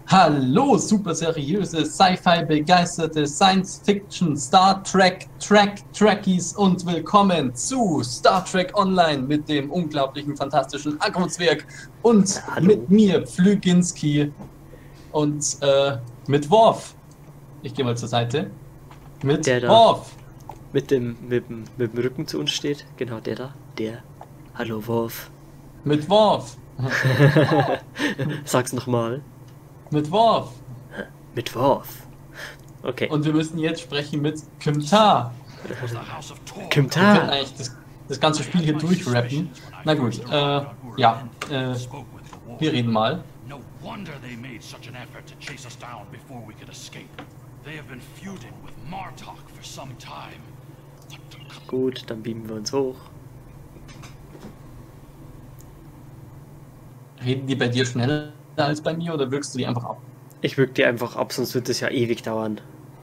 Hallo, super seriöse, Sci-Fi begeisterte Science-Fiction, Star Trek, Trekkies und willkommen zu Star Trek Online mit dem unglaublichen, fantastischen Aggro-Zwerg und Hallo. mit mir, Pflüginski und mit Worf. Ich gehe mal zur Seite. Mit Der da. Worf. Mit dem Rücken zu uns steht. Genau, der da. Der. Hallo, Wolf. Mit Worf. Sag's nochmal. Mit Worf. Mit Worf. Okay. Und wir müssen jetzt sprechen mit Kimtar. Wir können Kimtar. eigentlich das ganze Spiel hier durchrappen. Na gut, wir reden mal. No wonder they made such an effort to chase us down before we could escape. They have been feuding with Martok for some time. Gut, dann beamen wir uns hoch. Reden die bei dir schneller als bei mir oder wirkst du die einfach ab? Ich würg die einfach ab, sonst wird es ja ewig dauern.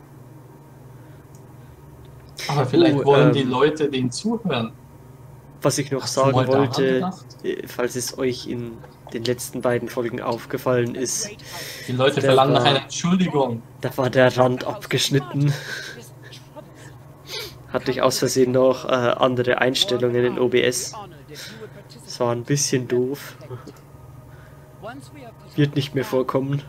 Aber vielleicht wollen die Leute denen zuhören. Was ich noch Hast du sagen mal daran wollte, gedacht? falls es euch in den letzten beiden Folgen aufgefallen ist, Die Leute Der verlangen nach war- einer Entschuldigung. da war der Rand abgeschnitten. Hatte ich aus Versehen noch andere Einstellungen in OBS. Das war ein bisschen doof. Wird nicht mehr vorkommen.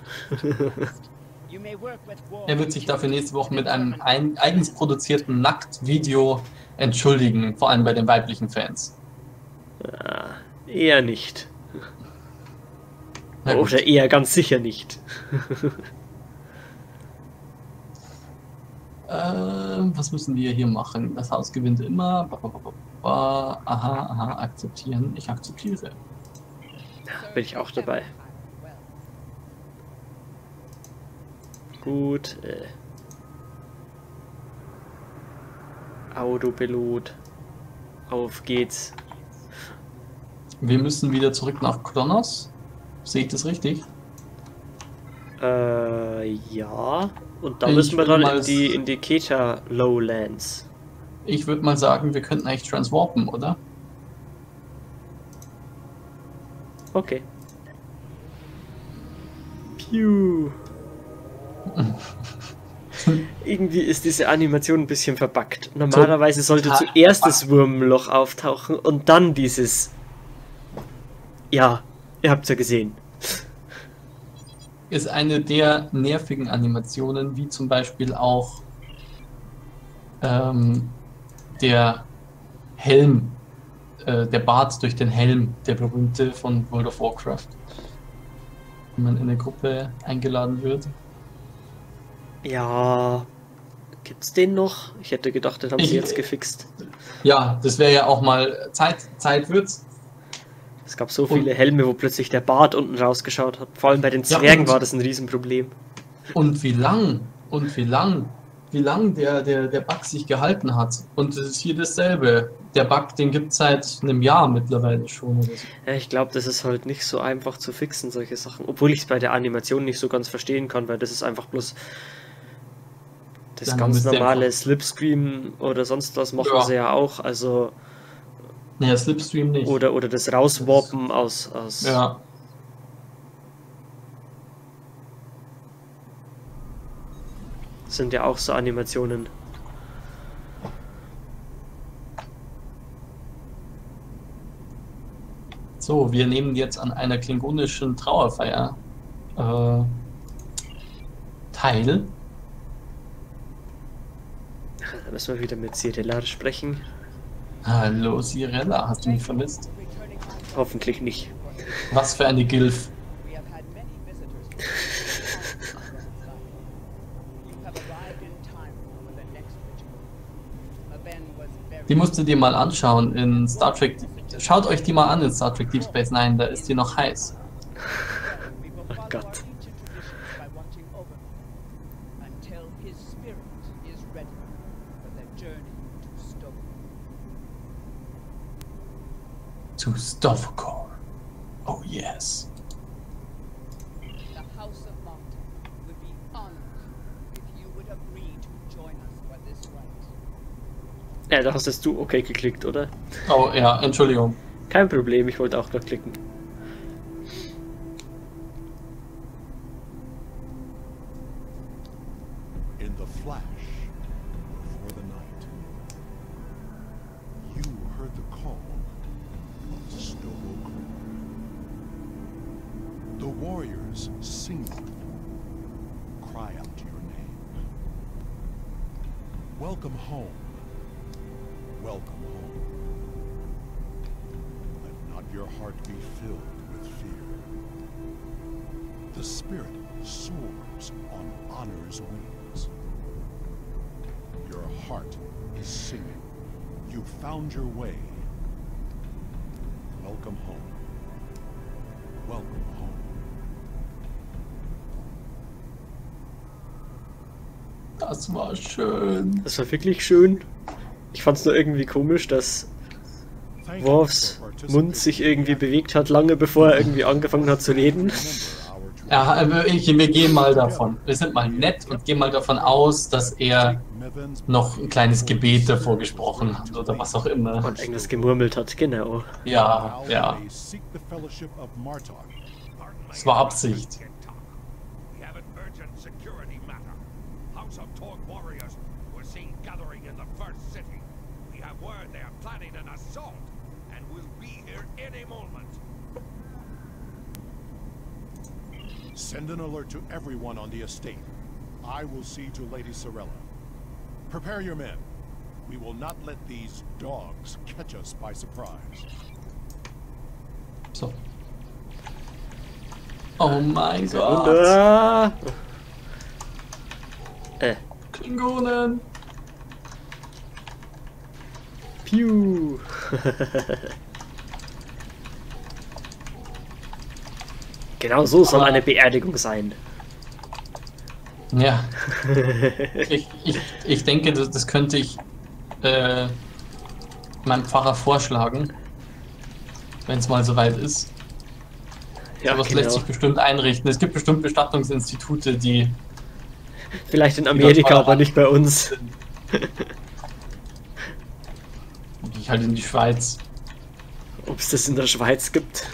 Er wird sich dafür nächste Woche mit einem eigens produzierten Nacktvideo entschuldigen, vor allem bei den weiblichen Fans. Eher nicht. Na gut. Oder eher ganz sicher nicht. Was müssen wir hier machen? Das Haus gewinnt immer. Aha, akzeptieren. Ich akzeptiere. Bin ich auch dabei. Gut. Autopilot. Auf geht's. Wir müssen wieder zurück nach Kronos. Sehe ich das richtig? Ja. Und da Ich müssen wir würd dann mal in die Keter Lowlands. Ich würde mal sagen, wir könnten eigentlich transwarpen, oder? Okay. Piu. Irgendwie ist diese Animation ein bisschen verbuggt. Normalerweise sollte Total zuerst das Wurmloch auftauchen und dann dieses... Ja, ihr habt's ja gesehen. Ist eine der nervigen Animationen, wie zum Beispiel auch der Helm, der Bart durch den Helm, der berühmte von World of Warcraft. Wenn man in eine Gruppe eingeladen wird. Ja, gibt's den noch? Ich hätte gedacht, den haben sie jetzt gefixt. Ja, das wäre ja auch mal Zeit wird's. Es gab so viele Helme, wo plötzlich der Bart unten rausgeschaut hat. Vor allem bei den Zwergen war das ein Riesenproblem. Und wie lang der Bug sich gehalten hat. Und es ist hier dasselbe. Der Bug, den gibt es seit einem Jahr mittlerweile schon. Oder so. Ja, ich glaube, das ist halt nicht so einfach zu fixen, solche Sachen. Obwohl ich es bei der Animation nicht so ganz verstehen kann, weil das ist einfach bloß das Ja, ganz man normale müsste Slipstream oder sonst was machen Ja. sie ja auch. Also Naja, Slipstream nicht. oder das Rauswarpen aus Ja. sind ja auch so Animationen. So, wir nehmen jetzt an einer klingonischen Trauerfeier teil. Da müssen wir wieder mit Cyrilla sprechen. Hallo Sirella, hast du mich vermisst? Hoffentlich nicht. Was für eine Gilf. Die musst du dir mal anschauen in Star Trek. Schaut euch die mal an in Star Trek Deep Space Nine, da ist die noch heiß. Oh Gott. To Stavkor. Oh yes. The House of Martin would be honored if you would agree to join us for this rite. Ja, da hast du okay geklickt, oder? Oh ja, Entschuldigung. Kein Problem, ich wollte auch noch klicken. In the flash, before the night, you heard the call of Sto-Vo-Kor. The warriors sing you, cry out your name. Welcome home. Welcome home. Let not your heart be filled with fear. The spirit soars on honor's wings. Your heart is singing. You found your way. Welcome home. Welcome home. Das war schön. Das war wirklich schön. Ich fand es nur irgendwie komisch, dass Worfs Mund sich irgendwie bewegt hat, lange bevor er irgendwie angefangen hat zu reden. Ja, wir gehen mal davon. Wir sind mal nett und gehen mal davon aus, dass er noch ein kleines Gebet davor gesprochen hat oder was auch immer. Und irgendwas gemurmelt hat, genau. Ja, ja. Es war Absicht. We have an urgent security matter. House of Torg warriors were seen gathering in the first city. We have word they are planning an assault and will be here any moment. Send an alert to everyone on the estate. I will see to Lady Sorella. Prepare your men. We will not let these dogs catch us by surprise. So. Oh mein Gott. Klingonen. Piu. Genau so soll eine Beerdigung sein. Ja. Ich denke, das könnte ich meinem Pfarrer vorschlagen, wenn es mal soweit ist. Ja, sowas lässt sich bestimmt einrichten. Es gibt bestimmt Bestattungsinstitute, die... Vielleicht in Amerika, aber nicht bei uns. Ich halt in die Schweiz. Ob es das in der Schweiz gibt?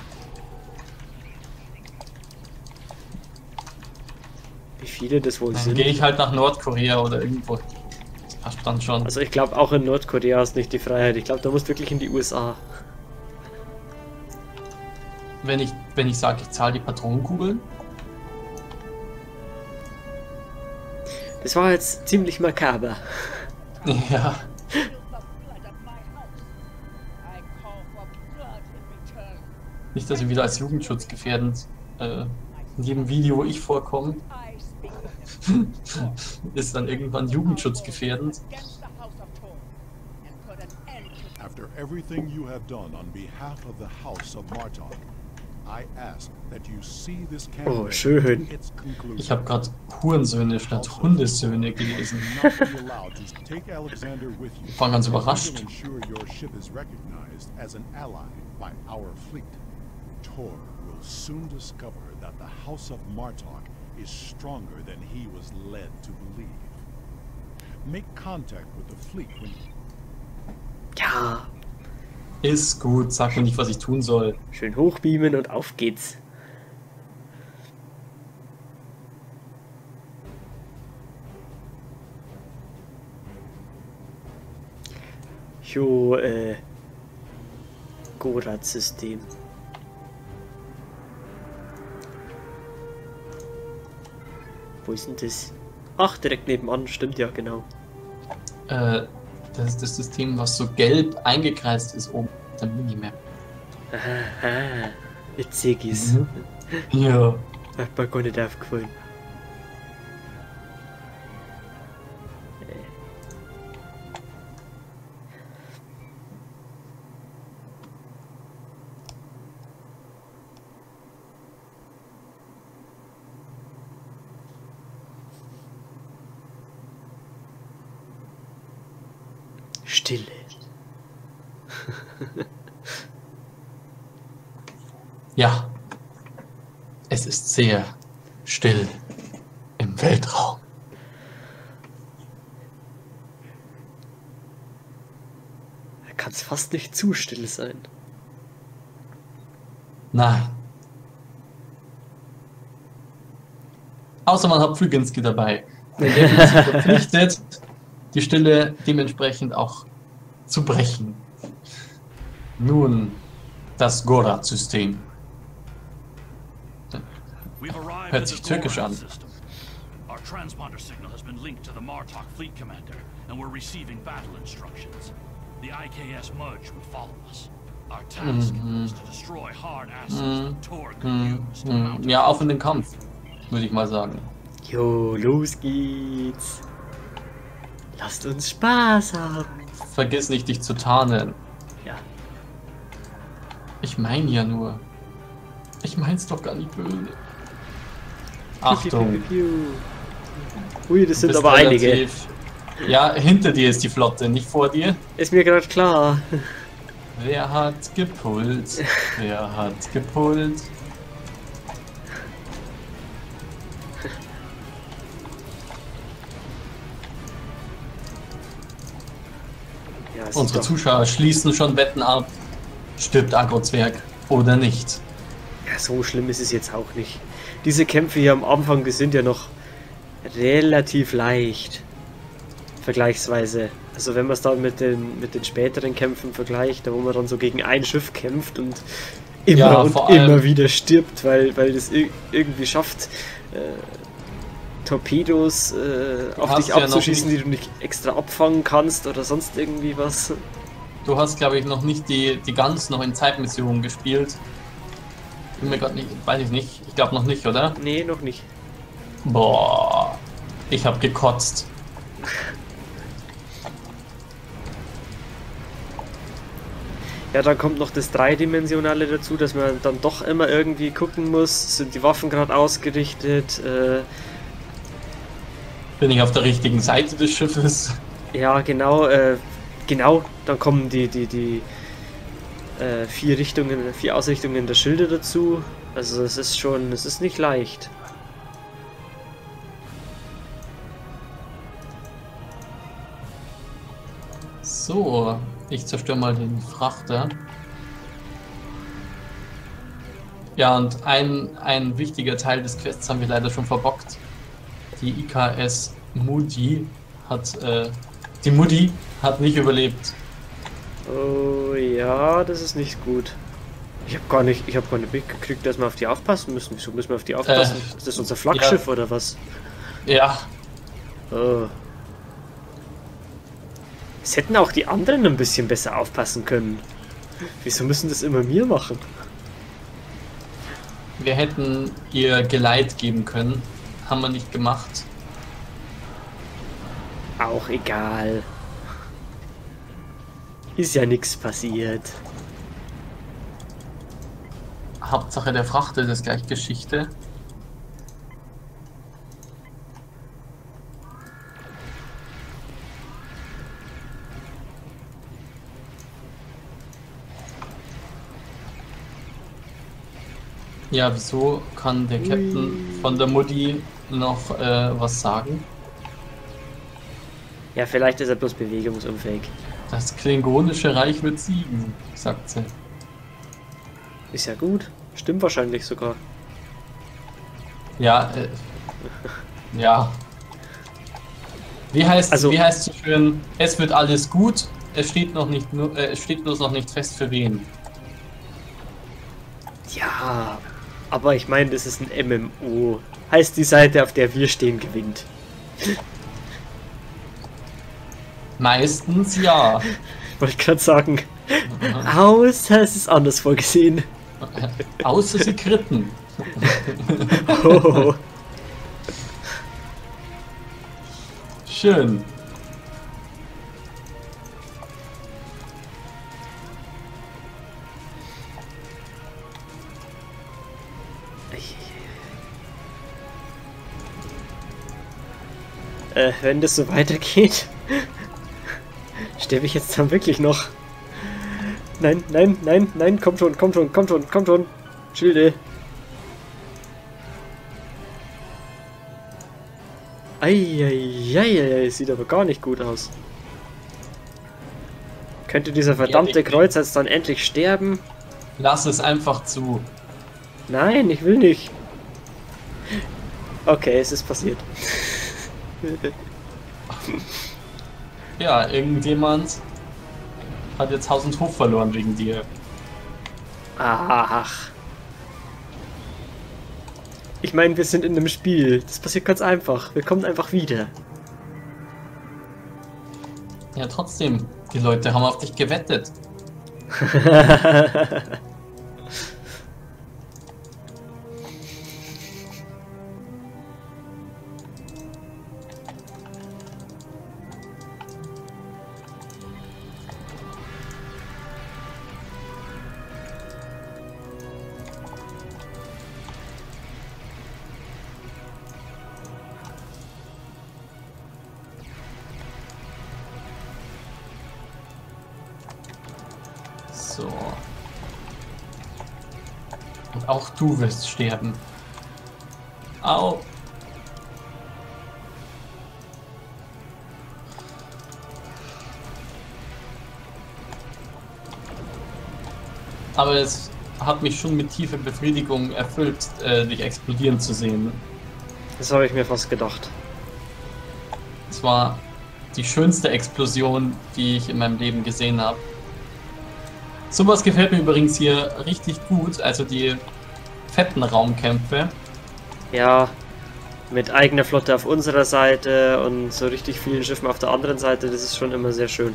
Wie viele das wohl Dann sind? gehe ich halt nach Nordkorea oder irgendwo. Das passt dann schon. Also ich glaube auch in Nordkorea ist nicht die Freiheit. Ich glaube, da musst du wirklich in die USA. Wenn ich sage, ich zahle die Patronenkugeln. Das war jetzt ziemlich makaber. Ja. Spill the blood of my house. I call for blood in return. Nicht, dass wir wieder als jugendschutzgefährdend in jedem Video, wo ich vorkomme, I speak with him ist dann irgendwann jugendschutzgefährdend. against the House of Torg and put an end to After everything you have done on behalf of the House of Martok, I ask that you see this campaign Oh, schön. to its conclusion. Ich habe gerade Hurensöhne statt Hundesöhne gelesen. Not be allowed to take Alexander with you. Ich war ganz We will überrascht. ensure your ship is recognized as an ally by our fleet. Tor will soon discover that the House of Martok is stronger than he was led to believe. Make contact with the fleet when Ja, Ist gut, sag mir nicht, was ich tun soll. schön hochbeamen und auf geht's. Jo, Gorat-System. Wo ist denn das? Ach, direkt nebenan, stimmt ja, genau. Das ist das System, was so gelb eingekreist ist oben auf der Minimap. Aha, witzigis. Mhm. Ja. Hat mir gar nicht aufgefallen. Stille. Ja. Es ist sehr still im Weltraum. Da kann es fast nicht zu still sein. Nein. Außer man hat Pflüginski dabei. bin definitiv verpflichtet, die Stille dementsprechend auch zu brechen. Nun, das Gorat-System. Hört sich türkisch an. Our transponder signal has been linked to the Martok fleet commander, and we're receiving battle instructions. The IKS Mudge will follow us. Our task is to destroy hard assets that Tor could use to mount. Ja, auf in den Kampf, würde ich mal sagen. Jo, los geht's. Lasst uns Spaß haben. Vergiss nicht, dich zu tarnen. Ja. Ich meine ja nur. Ich mein's doch gar nicht böse. Achtung. Ui, das sind bist aber einige. relativ- Ja, hinter dir ist die Flotte, nicht vor dir. Ist mir gerade klar. Wer hat gepult? Wer hat gepult? Ja, es Unsere ist doch, Zuschauer schließen schon Wetten ab. Stirbt Agro-Zwerg oder nicht? ja, so schlimm ist es jetzt auch nicht. Diese Kämpfe hier am Anfang, die sind ja noch relativ leicht. Vergleichsweise. Also wenn man es dann mit den späteren Kämpfen vergleicht, da wo man dann so gegen ein Schiff kämpft und immer Ja, und vor allem- immer wieder stirbt, weil das irgendwie schafft, Torpedos auf hast dich ja noch abzuschießen, nicht- die du nicht extra abfangen kannst oder sonst irgendwie was. Du hast, glaube ich, noch nicht die Guns noch in Zeitmissionen gespielt. Bin mir gerade nicht, weiß ich nicht. Ich glaube noch nicht, oder? Nee, noch nicht. Boah, ich habe gekotzt. Ja, dann kommt noch das Dreidimensionale dazu, dass man dann doch immer irgendwie gucken muss, sind die Waffen gerade ausgerichtet, Bin ich auf der richtigen Seite des Schiffes? ja genau, dann kommen die 4 Ausrichtungen der Schilde dazu, also es ist nicht leicht. So, ich zerstöre mal den Frachter. Ja, und ein wichtiger Teil des Quests haben wir leider schon verbockt. Die IKS Moody hat, die Moody hat nicht überlebt. Oh ja, das ist nicht gut. Ich habe gar nicht mitgekriegt, dass wir auf die aufpassen müssen. Wieso müssen wir auf die aufpassen? Ist das unser Flaggschiff oder was? Ja, Oh. Es hätten auch die anderen ein bisschen besser aufpassen können. Wieso müssen das immer wir machen? wir hätten ihr Geleit geben können. Haben wir nicht gemacht. Auch egal. Ist ja nichts passiert. Hauptsache der Frachter ist gleich Geschichte. Ja, wieso kann der Captain von der Mutti noch was sagen? Ja, vielleicht ist er bloß bewegungsunfähig. Das Klingonische Reich wird siegen, sagt sie. Ist ja gut. Stimmt wahrscheinlich sogar. Ja, ja. Wie heißt Also- so schön, es wird alles gut, es steht noch nicht es steht bloß noch nicht fest für wen. Ja, aber ich meine, das ist ein MMO. Heißt, die Seite, auf der wir stehen, gewinnt. Meistens ja. Wollte gerade sagen. Außer es ist anders vorgesehen. Außer sie kritten. Oh. Schön. Wenn das so weitergeht, sterbe ich jetzt dann wirklich noch. Nein, nein, nein, nein, kommt schon, kommt schon, kommt schon, kommt schon. Schilde. Eieiei, sieht aber gar nicht gut aus. Könnte dieser verdammte Kreuz jetzt dann endlich sterben? Lass es einfach zu. Nein, ich will nicht. Okay, es ist passiert. Ja, irgendjemand hat jetzt Haus und Hof verloren wegen dir. Ach. Ich meine, wir sind in einem Spiel. Das passiert ganz einfach. Wir kommen einfach wieder. Ja, trotzdem. Die Leute haben auf dich gewettet. So. Und auch du wirst sterben. Au. Aber es hat mich schon mit tiefer Befriedigung erfüllt, dich explodieren zu sehen. Das habe ich mir fast gedacht. Es war die schönste Explosion, die ich in meinem Leben gesehen habe. Sowas gefällt mir übrigens hier richtig gut, also die fetten Raumkämpfe. Ja, mit eigener Flotte auf unserer Seite und so richtig vielen Schiffen auf der anderen Seite, das ist schon immer sehr schön.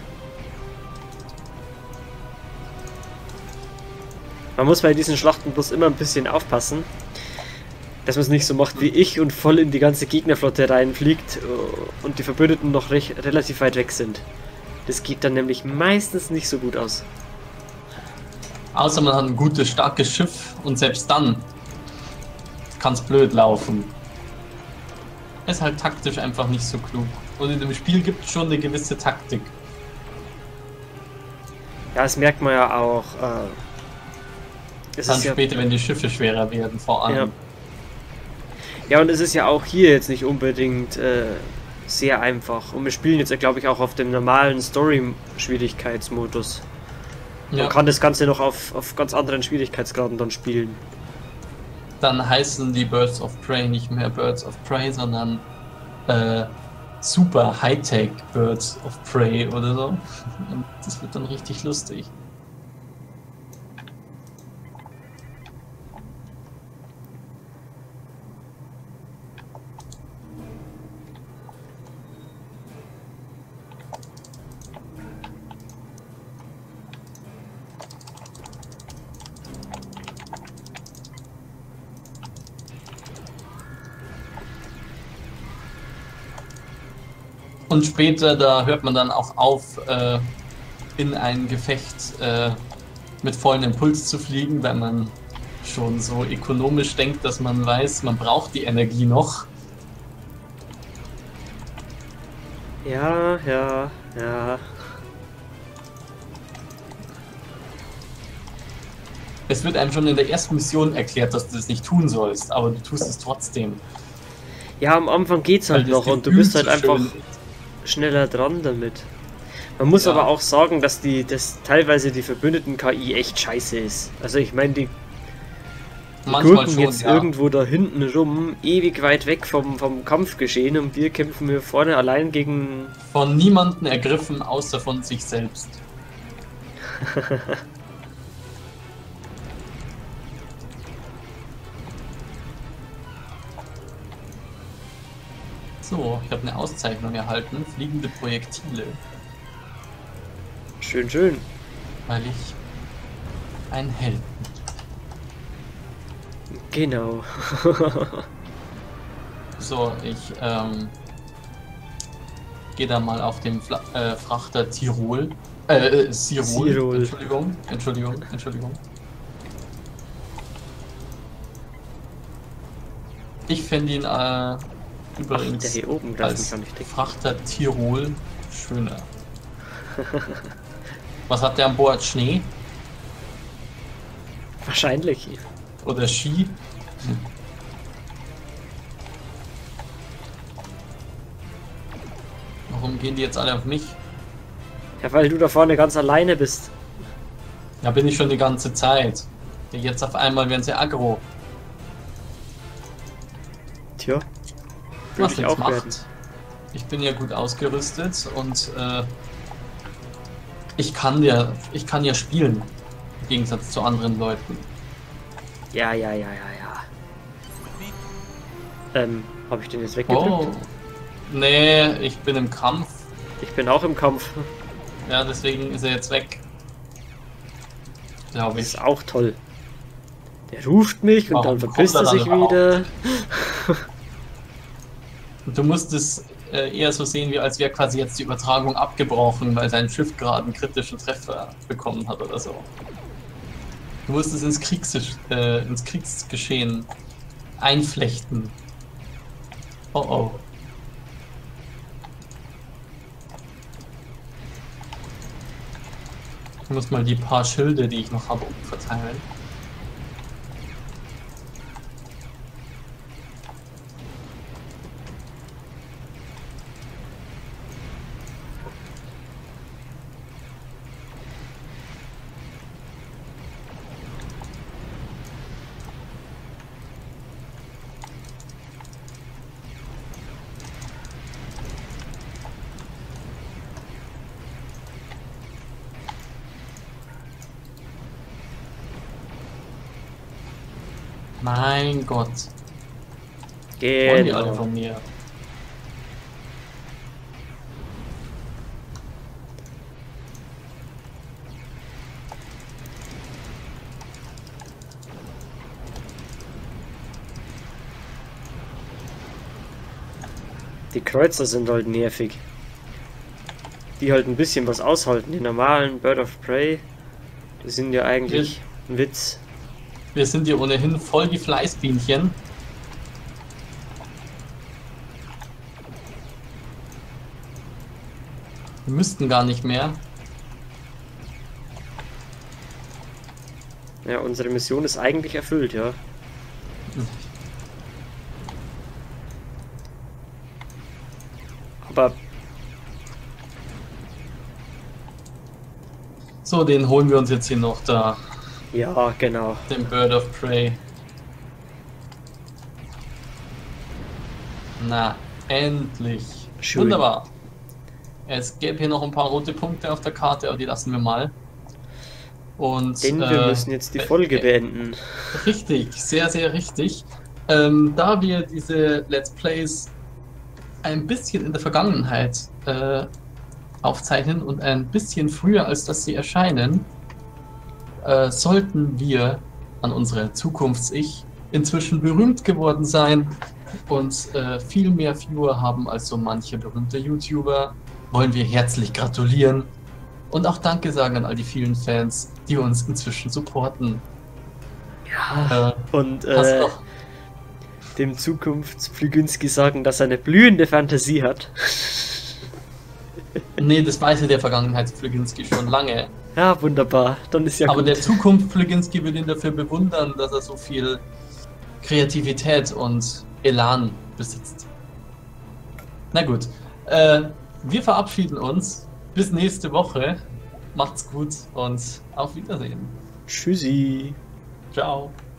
Man muss bei diesen Schlachten bloß immer ein bisschen aufpassen, dass man es nicht so macht wie ich und voll in die ganze Gegnerflotte reinfliegt und die Verbündeten noch relativ weit weg sind. Das geht dann nämlich meistens nicht so gut aus. Außer man hat ein gutes, starkes Schiff und selbst dann kann es blöd laufen. Ist halt taktisch einfach nicht so klug. Und in dem Spiel gibt es schon eine gewisse Taktik. Ja, das merkt man ja auch. Dann später, wenn die Schiffe schwerer werden, vor allem. Ja, und es ist ja auch hier jetzt nicht unbedingt sehr einfach. Und wir spielen jetzt, glaube ich, auch auf dem normalen Story-Schwierigkeitsmodus. Man kann das Ganze noch auf ganz anderen Schwierigkeitsgraden dann spielen. Dann heißen die Birds of Prey nicht mehr Birds of Prey, sondern Super Hightech Birds of Prey oder so. Und das wird dann richtig lustig. Und später, da hört man dann auch auf, in ein Gefecht mit vollem Impuls zu fliegen, weil man schon so ökonomisch denkt, dass man weiß, man braucht die Energie noch. Ja. Es wird einem schon in der ersten Mission erklärt, dass du das nicht tun sollst, aber du tust es trotzdem. Ja, am Anfang geht's halt noch und du bist halt einfach schneller dran damit. Man muss aber auch sagen, dass teilweise die verbündeten KI echt scheiße ist. Also ich meine, die gurken jetzt irgendwo da hinten rum, ewig weit weg vom Kampfgeschehen und wir kämpfen hier vorne allein gegen... Von niemanden ergriffen, außer von sich selbst. So, ich habe eine Auszeichnung erhalten. Fliegende Projektile. Schön, schön. Weil ich ein Held bin. Genau. So, ich gehe da mal auf dem Frachter Tirol. Sirol. Entschuldigung. Ich finde ihn übrigens der hier oben als Frachter Tirol schöner. Was hat der an Bord? Schnee? Wahrscheinlich. Oder Ski? Warum gehen die jetzt alle auf mich? Ja, weil du da vorne ganz alleine bist. Da bin ich schon die ganze Zeit. Jetzt auf einmal werden sie aggro. Tja. Was jetzt macht? Ich bin ja gut ausgerüstet und ich kann ja spielen. Im Gegensatz zu anderen Leuten. Ja. Habe ich den jetzt weggedrückt? Oh. Nee, ich bin im Kampf. Ich bin auch im Kampf. Ja, deswegen ist er jetzt weg. Glaube Das ich. ist auch toll. Der ruft mich und Warum dann verpisst er kommt er sich dann wieder. Und du musst es eher so sehen, wie als wäre quasi jetzt die Übertragung abgebrochen, weil sein Schiff gerade einen kritischen Treffer bekommen hat oder so. Du musst es ins Kriegsgeschehen einflechten. Oh oh. Ich muss mal die paar Schilde, die ich noch habe, verteilen. Mein Gott. Wollen die alle Genau. von mir? Die Kreuzer sind halt nervig. Die halt ein bisschen was aushalten. Die normalen Bird of Prey, die sind ja eigentlich ein Witz. Wir sind hier ohnehin voll die Fleißbienchen. Wir müssten gar nicht mehr. Ja, unsere Mission ist eigentlich erfüllt, ja. Aber So, den holen wir uns jetzt hier noch da. ja, genau. Den Bird of Prey. Na, endlich. Schön. Wunderbar. Es gäbe hier noch ein paar rote Punkte auf der Karte, aber die lassen wir mal. Und, Denn wir müssen jetzt die Folge beenden. Richtig, sehr, sehr richtig. Da wir diese Let's Plays ein bisschen in der Vergangenheit aufzeichnen und ein bisschen früher, als dass sie erscheinen, sollten wir an unsere Zukunfts-Ich inzwischen berühmt geworden sein und viel mehr Viewer haben als so manche berühmte YouTuber, wollen wir herzlich gratulieren und auch Danke sagen an all die vielen Fans, die uns inzwischen supporten. Ja. Und hast doch- dem Zukunftsflügünski sagen, dass er eine blühende Fantasie hat. Nee, das weiß ja der Vergangenheitsflüginski schon lange. Ja, wunderbar. Dann ist ja Aber gut. der Zukunftsflüginski will ihn dafür bewundern, dass er so viel Kreativität und Elan besitzt. Na gut, wir verabschieden uns. Bis nächste Woche. Macht's gut und auf Wiedersehen. Tschüssi. Ciao.